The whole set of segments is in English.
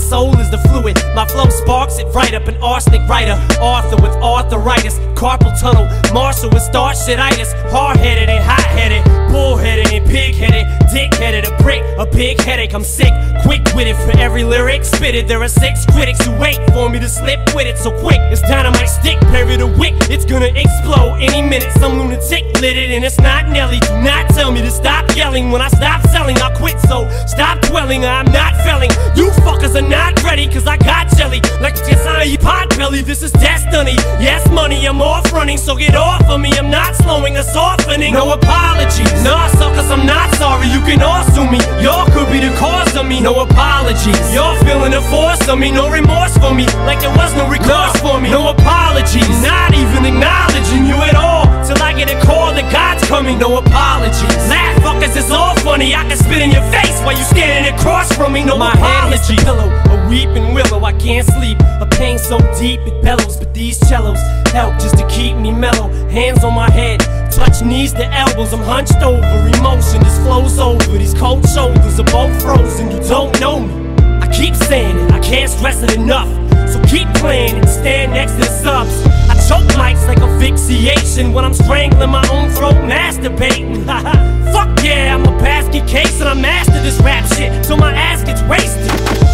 soul is the fluid. My flow sparks it right up an arsenic writer. Arthur with arthritis, carpal tunnel. Marshall with starch-shititis. Hard-headed and hot-headed, bull-headed and pig-headed, dick-headed, a brick, a big headache. I'm sick, quick-witted for every lyric spitted. There are 6 critics who wait for me to slip with it. So quick, it's dynamite stick, parry the wick. It's gonna explode any minute. Some lunatic lit it and it's not Nelly. Do not tell me to stop yelling. When I stop selling, I'll quit. So stop dwelling, I'm not felling. You fuckers are not ready, cause I got jelly. Like just on your pot belly, this is destiny. Yes, money, I'm off running, so get off of me. I'm not slowing or softening. No apologies. Nah, suckers, I'm not sorry. You can all sue me. Y'all could be the cause of me. No apologies. Y'all feeling the force of me. No remorse for me, like there was no recourse for me. No apologies. Not even acknowledging you at all, till I get a call that God's coming. No apologies. Laugh, fuckers, it's all funny. I can spit in your face while you standing across from me. No apologies. Pillow, a weeping willow, I can't sleep. A pain so deep it bellows, but these cellos help just to keep me mellow. Hands on my head, touch knees to elbows. I'm hunched over, emotion just flows over. These cold shoulders are both frozen. You don't know me, I keep saying it, I can't stress it enough. So keep playing and stand next to the subs. I choke mics like asphyxiation when I'm strangling my own throat, masturbating. Fuck yeah, I'm a basket case and I mastered this rap shit till my ass gets wasted.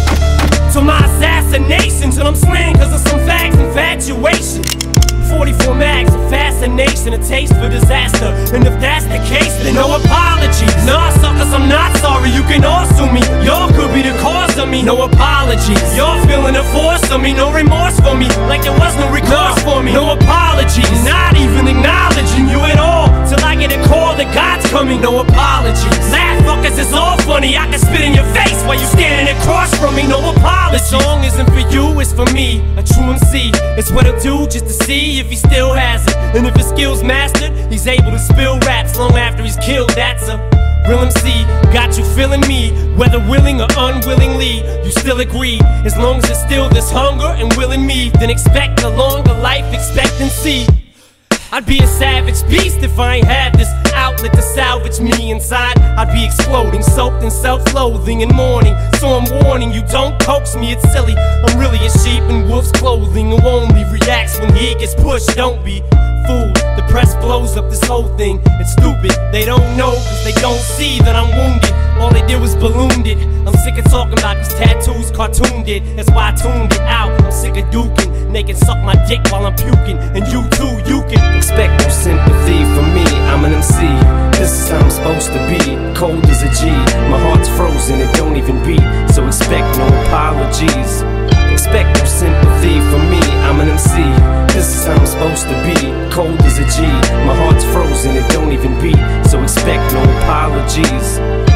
Till my assassination, till I'm slain cause of some fags infatuation. 44 mags of fascination, a taste for disaster. And if that's the case, then no apologies. Nah, suckers, I'm not sorry. You can all sue me. Y'all could be the cause of me. No apologies. Y'all feeling the force of me. No remorse for me, like there was no recourse for me. No apologies. Not even acknowledging you at all, till I get a call that God's coming. No apologies. Laugh, fuckers, it's all funny. I can spit in your face while you standing across from me. No apologies. The song isn't for you, it's for me, a true MC. It's what he'll do just to see if he still has it. And if his skills mastered, he's able to spill raps long after he's killed. That's a real MC. Got you feeling me, whether willing or unwillingly. You still agree, as long as there's still this hunger and will in me, then expect a longer life expectancy. I'd be a savage beast if I ain't had this outlet to salvage me inside. I'd be exploding, soaked in self-loathing and mourning. So I'm warning you, don't coax me, it's silly. I'm really a sheep in wolf's clothing who only reacts when he gets pushed. Don't be fooled, the press blows up this whole thing. It's stupid, they don't know cause they don't see that I'm wounded. All they did was ballooned it. I'm sick of talking about these tattoos cartooned it. That's why I tuned it out. I'm sick of duking. They can suck my dick while I'm puking. And you too, you can expect no sympathy from me. I'm an MC, this is how I'm supposed to be. Cold as a G, my heart's frozen, it don't even beat. So expect no apologies. Expect no sympathy from me. I'm an MC, this is how I'm supposed to be. Cold as a G, my heart's frozen, it don't even beat. So expect no apologies.